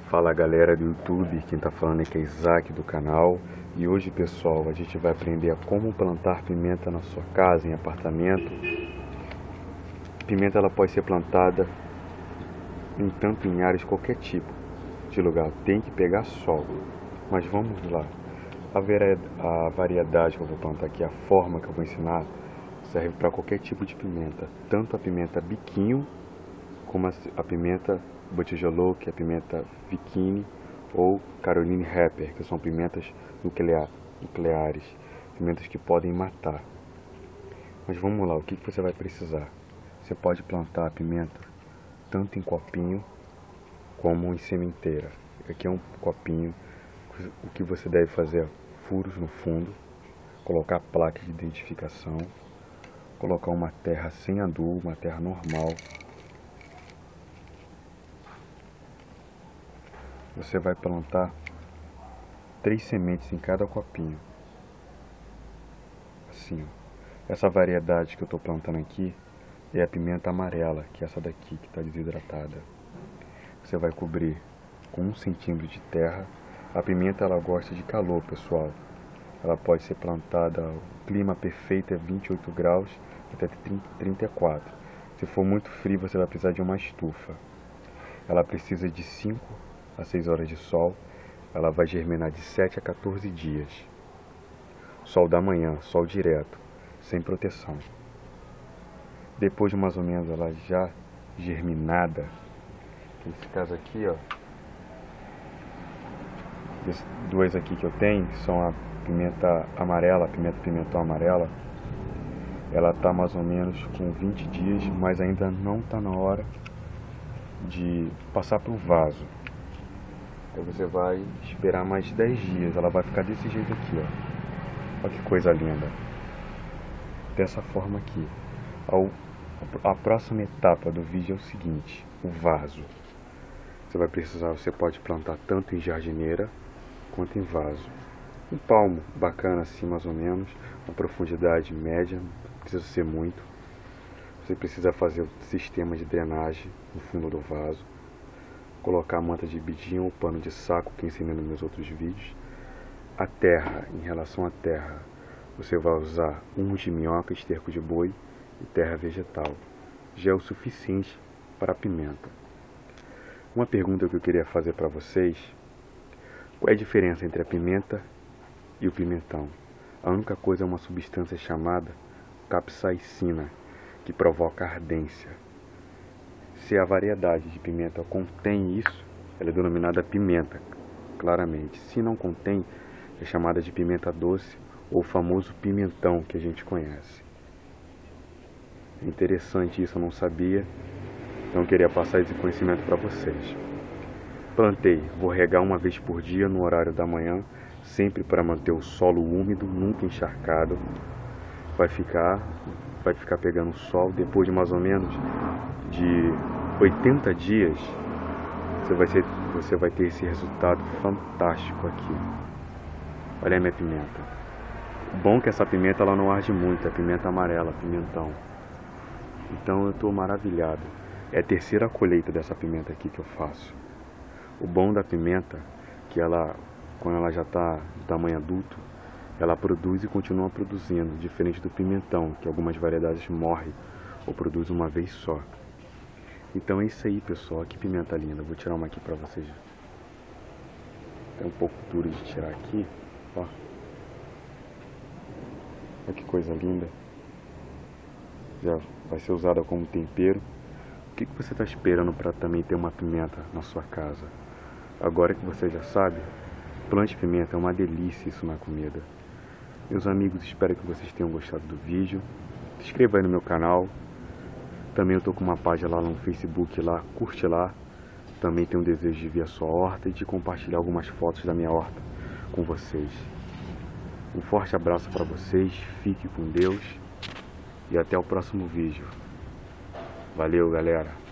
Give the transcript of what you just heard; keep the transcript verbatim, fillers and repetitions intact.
Fala galera do YouTube, quem tá falando aqui é Isaac do canal. E hoje, pessoal, a gente vai aprender a como plantar pimenta na sua casa, em apartamento. Pimenta ela pode ser plantada em tanto em áreas qualquer tipo de lugar, tem que pegar sol. Mas vamos lá, a, a variedade que eu vou plantar aqui, a forma que eu vou ensinar, serve para qualquer tipo de pimenta, tanto a pimenta biquinho como a, a pimenta botijolô, que é a pimenta Viquini, ou Caroline Reaper, que são pimentas nuclear, nucleares, pimentas que podem matar. Mas vamos lá, o que, que você vai precisar? Você pode plantar a pimenta tanto em copinho como em sementeira. Aqui é um copinho. O que você deve fazer é furos no fundo, colocar placa de identificação, colocar uma terra sem adubo, uma terra normal. Você vai plantar três sementes em cada copinho. Assim, ó. Essa variedade que eu estou plantando aqui é a pimenta amarela, que é essa daqui que está desidratada. Você vai cobrir com um centímetro de terra. A pimenta ela gosta de calor, pessoal. Ela pode ser plantada, o clima perfeito é vinte e oito graus até trinta e quatro. Se for muito frio, você vai precisar de uma estufa. Ela precisa de cinco a seis horas de sol. Ela vai germinar de sete a quatorze dias. Sol da manhã, sol direto, sem proteção. Depois de mais ou menos ela já germinada, nesse caso aqui, ó, esses dois aqui que eu tenho são a pimenta amarela, a pimenta pimentão amarela. Ela tá mais ou menos com vinte dias, mas ainda não tá na hora de passar pro vaso. Aí você vai esperar mais dez dias, ela vai ficar desse jeito aqui, ó. Olha que coisa linda. Dessa forma aqui. A próxima etapa do vídeo é o seguinte, o vaso. Você vai precisar, você pode plantar tanto em jardineira quanto em vaso. Um palmo bacana assim, mais ou menos, uma profundidade média, não precisa ser muito. Você precisa fazer o sistema de drenagem no fundo do vaso. Colocar a manta de bidim ou pano de saco, que eu ensinei nos meus outros vídeos. A terra, em relação à terra, você vai usar humus de minhoca, esterco de boi e terra vegetal. Já é o suficiente para a pimenta. Uma pergunta que eu queria fazer para vocês: qual é a diferença entre a pimenta e o pimentão? A única coisa é uma substância chamada capsaicina, que provoca ardência. Se a variedade de pimenta contém isso, ela é denominada pimenta, claramente. Se não contém, é chamada de pimenta doce ou o famoso pimentão que a gente conhece. É interessante isso, eu não sabia, então eu queria passar esse conhecimento para vocês. Plantei, vou regar uma vez por dia no horário da manhã, sempre para manter o solo úmido, nunca encharcado. Vai ficar, vai ficar pegando sol. Depois de mais ou menos de oitenta dias, você vai, ser, você vai ter esse resultado fantástico aqui. Olha a minha pimenta. O bom é que essa pimenta ela não arde muito, é pimenta amarela, pimentão. Então eu estou maravilhado. É a terceira colheita dessa pimenta aqui que eu faço. O bom da pimenta, que ela, quando ela já está do tamanho adulto, ela produz e continua produzindo, diferente do pimentão, que algumas variedades morrem ou produzem uma vez só. Então é isso aí, pessoal. Que pimenta linda. Vou tirar uma aqui para vocês. É um pouco duro de tirar aqui, ó. Olha que coisa linda. Já vai ser usada como tempero. O que, que você está esperando para também ter uma pimenta na sua casa? Agora que você já sabe, plante pimenta, é uma delícia isso na comida. Meus amigos, espero que vocês tenham gostado do vídeo. Se inscreva aí no meu canal. Também eu tô com uma página lá no Facebook, lá, curte lá. Também tenho um desejo de ver a sua horta e de compartilhar algumas fotos da minha horta com vocês. Um forte abraço para vocês, fique com Deus e até o próximo vídeo. Valeu, galera!